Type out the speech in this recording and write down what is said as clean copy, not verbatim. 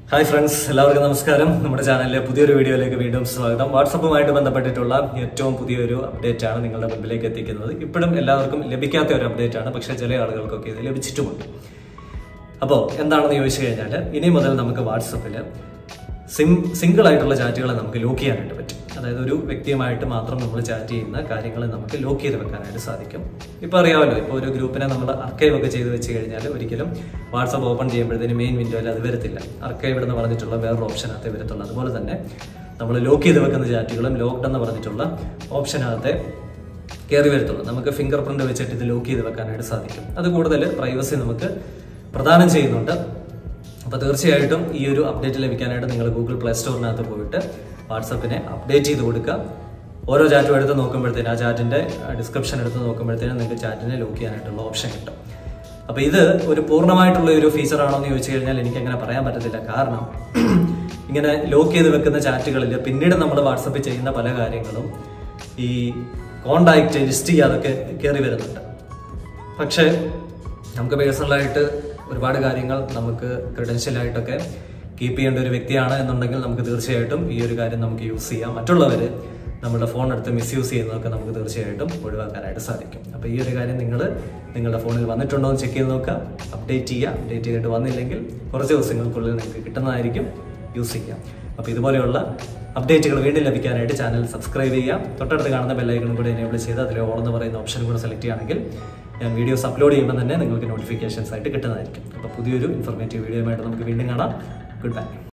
Hi friends, എല്ലാവർക്കും നമസ്കാരം. നമ്മുടെ ചാനലിലെ പുതിയൊരു വീഡിയോയിലേക്ക് വീണ്ടും സ്വാഗതം. വാട്സപ്പുമായിട്ട് ബന്ധപ്പെട്ടിട്ടുള്ള ഏറ്റവും പുതിയൊരു അപ്ഡേറ്റ് ആണ് നിങ്ങളുടെ മുമ്പിലേക്ക് എത്തിക്കുന്നത്. ഇപ്പോഴും എല്ലാവർക്കും ലഭിക്കാത്ത ഒരു അപ്ഡേറ്റ് ആണ്, പക്ഷേ ചില ആളുകൾക്കൊക്കെ ഇത് ലഭിച്ചിട്ടുമുണ്ട്. അപ്പോൾ എന്താണെന്ന് ചോദിച്ചു കഴിഞ്ഞാൽ, ഇനി മുതൽ നമുക്ക് വാട്സപ്പിൽ സിംഗിൾ ആയിട്ടുള്ള ചാറ്റുകളെ നമുക്ക് ലോക്ക് ചെയ്യാനായിട്ട് പറ്റും. അതായത് ഒരു വ്യക്തിയുമായിട്ട് മാത്രം നമ്മൾ ചാറ്റ് ചെയ്യുന്ന കാര്യങ്ങൾ നമുക്ക് ലോക്ക് ചെയ്ത് വെക്കാനായിട്ട് സാധിക്കും. ഇപ്പോൾ അറിയാമല്ലോ, ഇപ്പോൾ ഒരു ഗ്രൂപ്പിനെ നമ്മൾ അർക്കൈവ് ഒക്കെ ചെയ്ത് വെച്ച് കഴിഞ്ഞാൽ ഒരിക്കലും വാട്സപ്പ് ഓപ്പൺ ചെയ്യുമ്പോഴത്തേന് മെയിൻ വിൻഡോയിൽ അത് വരത്തില്ല. അർക്കൈവ് എന്ന് പറഞ്ഞിട്ടുള്ള വേറൊരു ഓപ്ഷനകത്തെ വരത്തുള്ളൂ. അതുപോലെ തന്നെ നമ്മൾ ലോക്ക് ചെയ്ത് വെക്കുന്ന ചാറ്റുകളും ലോക്ക്ഡ് എന്ന് പറഞ്ഞിട്ടുള്ള ഓപ്ഷനകത്തെ കയറി വരത്തുള്ളൂ. നമുക്ക് ഫിംഗർ പ്രിന്റ് വെച്ചിട്ട് ഇത് ലോക്ക് ചെയ്ത് വെക്കാനായിട്ട് സാധിക്കും. അത് കൂടുതൽ പ്രൈവസി നമുക്ക് പ്രദാനം ചെയ്യുന്നുണ്ട്. അപ്പോൾ തീർച്ചയായിട്ടും ഈ ഒരു അപ്ഡേറ്റ് ലഭിക്കാനായിട്ട് നിങ്ങൾ ഗൂഗിൾ പ്ലേ സ്റ്റോറിനകത്ത് പോയിട്ട് വാട്സപ്പിനെ അപ്ഡേറ്റ് ചെയ്ത് കൊടുക്കുക. ഓരോ ചാറ്റും എടുത്ത് നോക്കുമ്പോഴത്തേനും, ആ ചാറ്റിൻ്റെ ഡിസ്ക്രിപ്ഷൻ എടുത്ത് നോക്കുമ്പോഴത്തേനും നിങ്ങൾക്ക് ചാറ്റിനെ ലോക്ക് ചെയ്യാനായിട്ടുള്ള ഓപ്ഷൻ കിട്ടും. അപ്പോൾ ഇത് ഒരു പൂർണ്ണമായിട്ടുള്ള ഒരു ഫീച്ചർ ആണോ എന്ന് ചോദിച്ചു കഴിഞ്ഞാൽ എനിക്ക് അങ്ങനെ പറയാൻ പറ്റത്തില്ല. കാരണം ഇങ്ങനെ ലോക്ക് ചെയ്ത് വെക്കുന്ന ചാറ്റുകളിൽ പിന്നീട് നമ്മൾ വാട്സപ്പിൽ ചെയ്യുന്ന പല കാര്യങ്ങളും ഈ കോണ്ടാക്റ്റ് ലിസ്റ്റ് ചെയ്യാതൊക്കെ കയറി വരുന്നുണ്ട്. പക്ഷേ നമുക്ക് പേഴ്സണലായിട്ട് ഒരുപാട് കാര്യങ്ങൾ നമുക്ക് ക്രെഡൻഷ്യലായിട്ടൊക്കെ കീപ്പ് ചെയ്യേണ്ട ഒരു വ്യക്തിയാണ് എന്നുണ്ടെങ്കിൽ നമുക്ക് തീർച്ചയായിട്ടും ഈ ഒരു കാര്യം നമുക്ക് യൂസ് ചെയ്യാം. മറ്റുള്ളവർ നമ്മുടെ ഫോൺ എടുത്ത് മിസ്യൂസ് ചെയ്യുന്നതൊക്കെ നമുക്ക് തീർച്ചയായിട്ടും ഒഴിവാക്കാനായിട്ട് സാധിക്കും. അപ്പോൾ ഈ ഒരു കാര്യം നിങ്ങളുടെ ഫോണിൽ വന്നിട്ടുണ്ടോ എന്ന് ചെക്ക് ചെയ്ത് നോക്കുക, അപ്ഡേറ്റ് ചെയ്യുക. അപ്ഡേറ്റ് ചെയ്തിട്ട് വന്നില്ലെങ്കിൽ കുറച്ച് ദിവസങ്ങൾക്കുള്ളിൽ നിങ്ങൾക്ക് കിട്ടുന്നതായിരിക്കും, യൂസ് ചെയ്യാം. അപ്പോൾ ഇതുപോലെയുള്ള അപ്ഡേറ്റുകൾ വീണ്ടും ലഭിക്കാനായിട്ട് ചാനൽ സബ്സ്ക്രൈബ് ചെയ്യാം. തൊട്ടടുത്ത് കാണുന്ന ബെല്ലൈക്കണും കൂടെ എനേബിൾ ചെയ്ത് അതിൽ ഓൾ എന്ന് പറയുന്ന ഓപ്ഷൻ കൂടെ സെലക്ട് ചെയ്യുകയാണെങ്കിൽ ഞാൻ വീഡിയോസ് അപ്ലോഡ് ചെയ്യുമ്പോൾ തന്നെ നിങ്ങൾക്ക് നോട്ടിഫിക്കേഷൻസ് ആയിട്ട് കിട്ടുന്നതായിരിക്കും. അപ്പോൾ പുതിയൊരു ഇൻഫോർമേറ്റീവ് വീഡിയോയുമായിട്ട് നമുക്ക് വീണ്ടും കാണാം. Good bye.